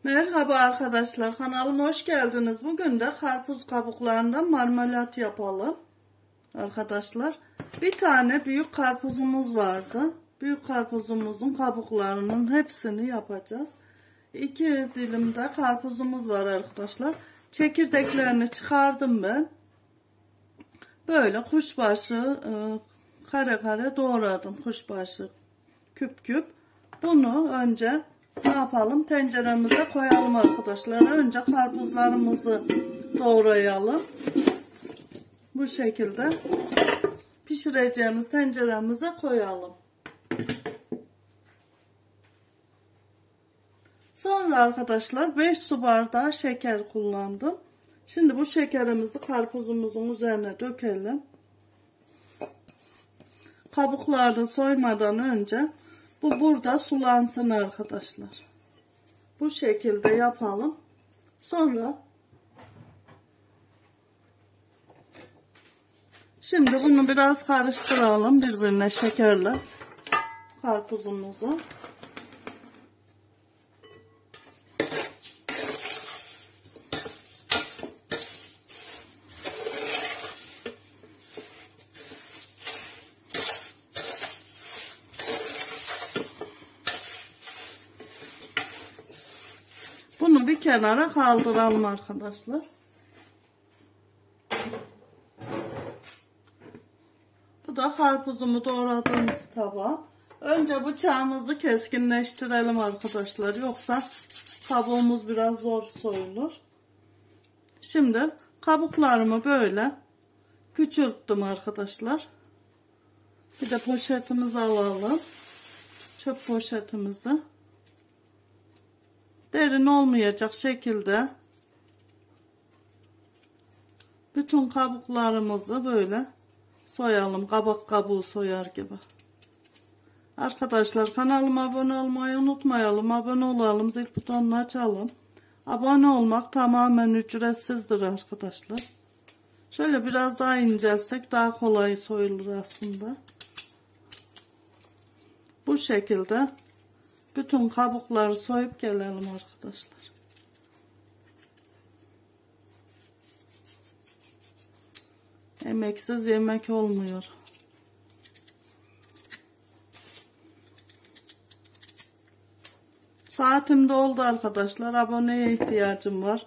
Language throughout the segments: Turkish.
Merhaba arkadaşlar, kanalıma hoş geldiniz. Bugün de karpuz kabuklarından marmelat yapalım. Arkadaşlar, bir tane büyük karpuzumuz vardı. Büyük karpuzumuzun kabuklarının hepsini yapacağız. 2 dilim de karpuzumuz var arkadaşlar. Çekirdeklerini çıkardım ben. Böyle kuşbaşı kare kare doğradım. Kuşbaşı küp küp. Bunu önce ne yapalım? Tenceremize koyalım arkadaşlar. Önce karpuzlarımızı doğrayalım. Bu şekilde pişireceğimiz tenceremize koyalım. Sonra arkadaşlar 5 su bardağı şeker kullandım. Şimdi bu şekerimizi karpuzumuzun üzerine dökelim. Kabukları soymadan önce bu burada sulansın arkadaşlar. Bu şekilde yapalım. Sonra şimdi bunu biraz karıştıralım birbirine şekerle karpuzumuzu. Bunu bir kenara kaldıralım arkadaşlar. Bu da karpuzumu doğradığım tabağı. Önce bıçağımızı keskinleştirelim arkadaşlar. Yoksa kabuğumuz biraz zor soyulur. Şimdi kabuklarımı böyle küçülttüm arkadaşlar. Bir de poşetimizi alalım. Çöp poşetimizi. Derin olmayacak şekilde bütün kabuklarımızı böyle soyalım. Kabak kabuğu soyar gibi. Arkadaşlar kanalıma abone olmayı unutmayalım. Abone olalım. Zil butonunu açalım. Abone olmak tamamen ücretsizdir arkadaşlar. Şöyle biraz daha incelsek daha kolay soyulur aslında. Bu şekilde bütün kabukları soyup gelelim arkadaşlar. Emeksiz yemek olmuyor. Saatim de oldu arkadaşlar. Aboneye ihtiyacım var.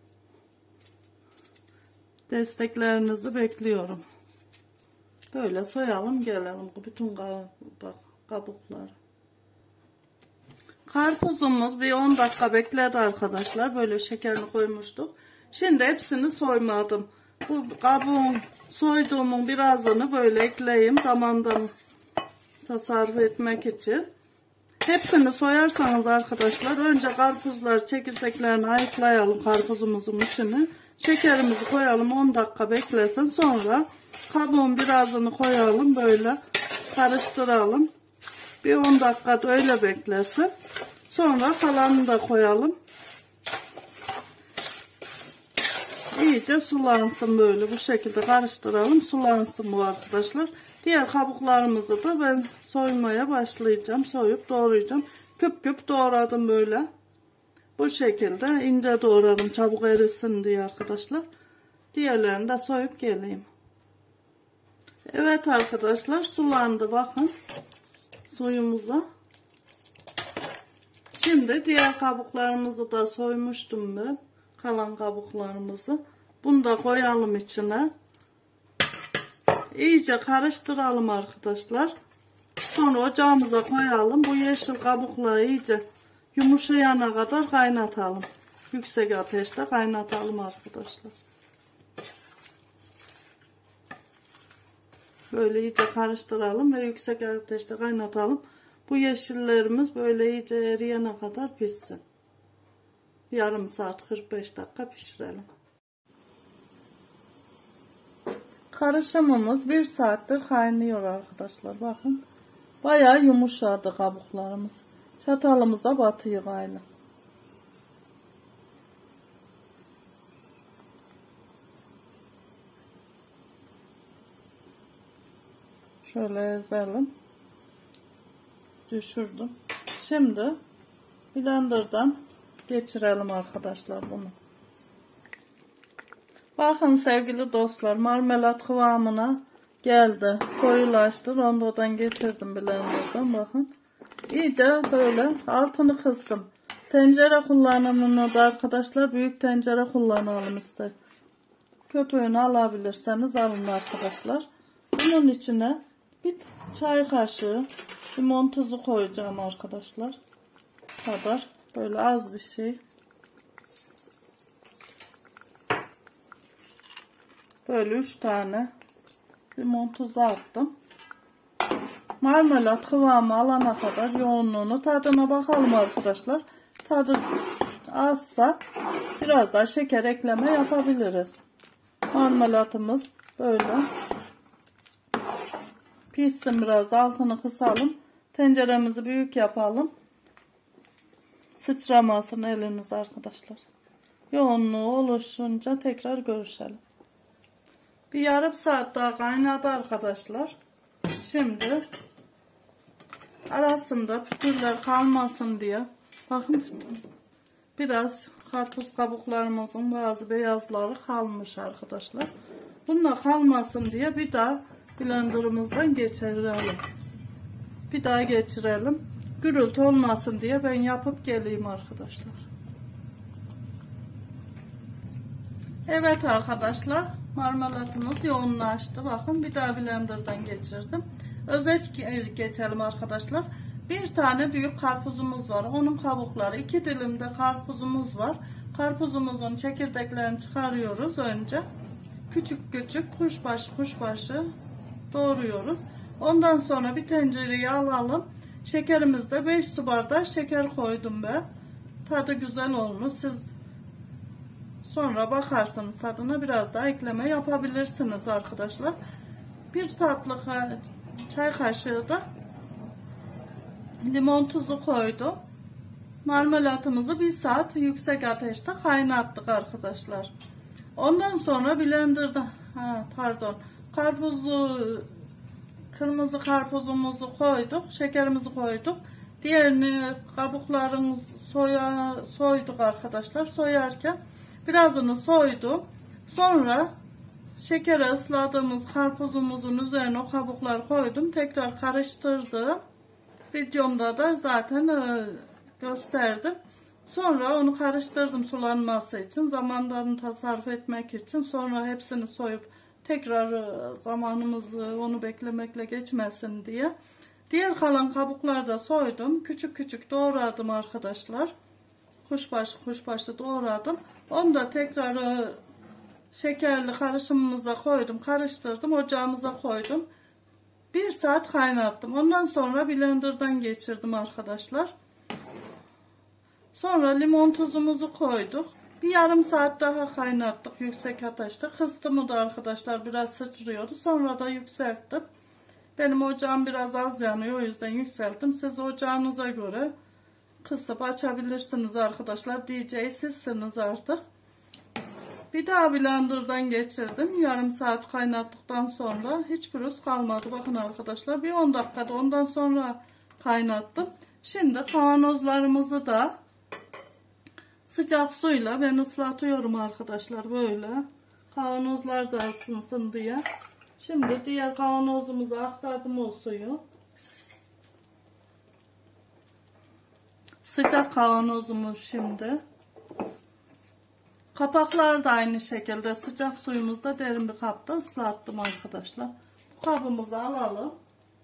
Desteklerinizi bekliyorum. Böyle soyalım gelelim bütün kabukları. Karpuzumuz bir 10 dakika bekledi arkadaşlar. Böyle şekerini koymuştuk. Şimdi hepsini soymadım. Bu kabuğun soyduğumun birazını böyle ekleyeyim. Zamandan tasarruf etmek için. Hepsini soyarsanız arkadaşlar önce karpuzlar çekirdeklerini ayıklayalım karpuzumuzun içine. Şekerimizi koyalım 10 dakika beklesin. Sonra kabuğun birazını koyalım böyle karıştıralım. Bir 10 dakika da öyle beklesin. Sonra kalanını da koyalım. İyice sulansın böyle bu şekilde karıştıralım. Sulansın bu arkadaşlar. Diğer kabuklarımızı da ben soymaya başlayacağım. Soyup doğrayacağım. Küp küp doğradım böyle. Bu şekilde ince doğradım çabuk erisin diye arkadaşlar. Diğerlerini de soyup geleyim. Evet arkadaşlar sulandı bakın. Suyumuza. Şimdi diğer kabuklarımızı da soymuştum ben. Kalan kabuklarımızı. Bunu da koyalım içine. İyice karıştıralım arkadaşlar. Sonra ocağımıza koyalım. Bu yeşil kabukları iyice yumuşayana kadar kaynatalım. Yüksek ateşte kaynatalım arkadaşlar. Böyle iyice karıştıralım ve yüksek ateşte kaynatalım. Bu yeşillerimiz böyle iyice eriyene kadar pişsin. Yarım saat 45 dakika pişirelim. Karışımımız 1 saattir kaynıyor arkadaşlar. Bakın. Bayağı yumuşadı kabuklarımız. Çatalımıza batıyor gayrı. Şöyle ezelim. Düşürdüm. Şimdi blenderdan geçirelim arkadaşlar bunu. Bakın sevgili dostlar, marmelat kıvamına geldi. Koyulaştı. Rondodan geçirdim blenderdan. Bakın. İyice böyle altını kıstım. Tencere kullanımını da arkadaşlar büyük tencere kullanalım ister. Köpüğünü alabilirseniz alın arkadaşlar. Bunun içine bir çay kaşığı limon tuzu koyacağım arkadaşlar. Kadar. Böyle az bir şey. Böyle 3 tane limon tuzu attım. Marmelat kıvamı alana kadar yoğunluğunu, tadına bakalım arkadaşlar. Tadı azsa biraz daha şeker ekleme yapabiliriz. Marmelatımız böyle pişsin, biraz da altını kısalım. Tenceremizi büyük yapalım. Sıçramasın eliniz arkadaşlar. Yoğunluğu oluşunca tekrar görüşelim. Bir yarım saat daha kaynadı arkadaşlar. Şimdi arasında pütürler kalmasın diye, bakın biraz karpuz kabuklarımızın bazı beyazları kalmış arkadaşlar. Bunlar kalmasın diye bir daha blenderımızdan geçirelim. Bir daha geçirelim. Gürültü olmasın diye ben yapıp geleyim arkadaşlar. Evet arkadaşlar, marmelatımız yoğunlaştı. Bakın bir daha blenderdan geçirdim. Özet geçelim arkadaşlar. Bir tane büyük karpuzumuz var. Onun kabukları, 2 dilim de karpuzumuz var. Karpuzumuzun çekirdeklerini çıkarıyoruz önce. Küçük küçük kuşbaşı doğruyoruz. Ondan sonra bir tencereye alalım. Şekerimizde 5 su bardağı şeker koydum ben. Tadı güzel olmuş. Siz sonra bakarsınız tadına, biraz daha ekleme yapabilirsiniz arkadaşlar. Bir tatlı çay kaşığı da limon tuzu koydum. Marmelatımızı 1 saat yüksek ateşte kaynattık arkadaşlar. Ondan sonra blenderda kırmızı karpuzumuzu koyduk, şekerimizi koyduk. Diğerini kabuklarını soyduk arkadaşlar. Soyarken birazını soydum. Sonra şekeri ısladığımız karpuzumuzun üzerine o kabukları koydum. Tekrar karıştırdım. Videomda da zaten gösterdim. Sonra onu karıştırdım sulanması için. Zamanlarını tasarruf etmek için. Sonra hepsini soyup tekrar zamanımızı onu beklemekle geçmesin diye. Diğer kalan kabukları da soydum. Küçük küçük doğradım arkadaşlar. Kuşbaşı doğradım. Onu da tekrar şekerli karışımımıza koydum. Karıştırdım. Ocağımıza koydum. 1 saat kaynattım. Ondan sonra blenderdan geçirdim arkadaşlar. Sonra limon tuzumuzu koyduk. Bir yarım saat daha kaynattık yüksek ateşte. Kıstımı da arkadaşlar biraz sıçrıyordu. Sonra da yükselttim. Benim ocağım biraz az yanıyor, o yüzden yükselttim. Siz ocağınıza göre kısıp açabilirsiniz arkadaşlar. DJ sizsiniz artık. Bir daha blenderdan geçirdim. Yarım saat kaynattıktan sonra hiç pürüz kalmadı. Bakın arkadaşlar, bir 10 dakikada ondan sonra kaynattım. Şimdi kavanozlarımızı da sıcak suyla ben ıslatıyorum arkadaşlar, böyle. Kavanozlar da ısınsın diye. Şimdi diğer kavanozumuza aktardım o suyu. Sıcak kavanozumuz şimdi. Kapaklar da aynı şekilde sıcak suyumuzda derin bir kapta ıslattım arkadaşlar. Bu kabımızı alalım.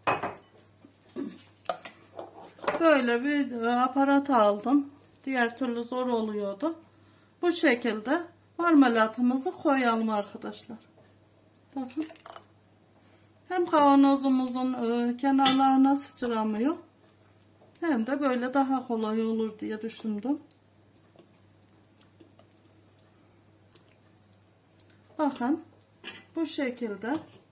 Böyle bir aparat aldım. Diğer türlü zor oluyordu. Bu şekilde marmelatımızı koyalım arkadaşlar. Bakın. Hem kavanozumuzun kenarlarına sıçramıyor, hem de böyle daha kolay olur diye düşündüm. Bakın bu şekilde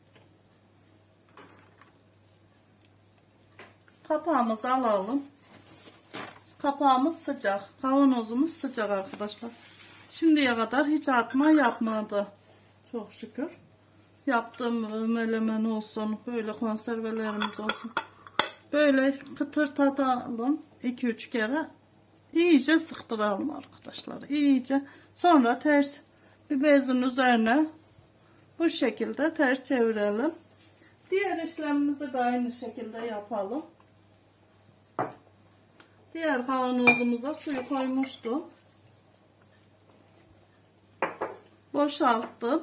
kapağımızı alalım. Kapağımız sıcak, kavanozumuz sıcak arkadaşlar. Şimdiye kadar hiç atma yapmadı çok şükür. Yaptığım melemen olsun, böyle konservelerimiz olsun, böyle kıtır tatalım 2-3 kere. İyice sıktıralım arkadaşlar. İyice. Sonra ters bir bezin üzerine bu şekilde ters çevirelim. Diğer işlemimizi de aynı şekilde yapalım. Diğer kavanozumuza suyu koymuştum. Boşalttım.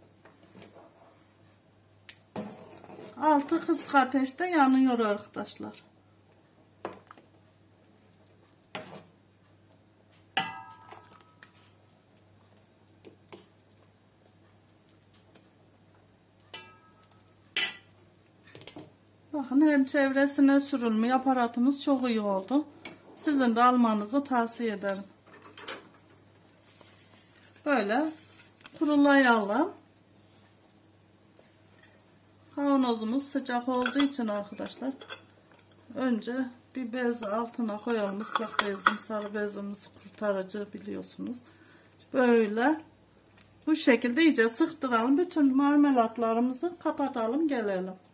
Altı kısık ateşte yanıyor arkadaşlar. Bakın hem çevresine sürülme aparatımız çok iyi oldu. Sizin de almanızı tavsiye ederim. Böyle kurulayalım. Kavanozumuz sıcak olduğu için arkadaşlar önce bir bez altına koyalım. Islak bezim, sarı bezimiz kurtarıcı biliyorsunuz. Böyle bu şekilde iyice sıktıralım. Bütün marmelatlarımızı kapatalım gelelim.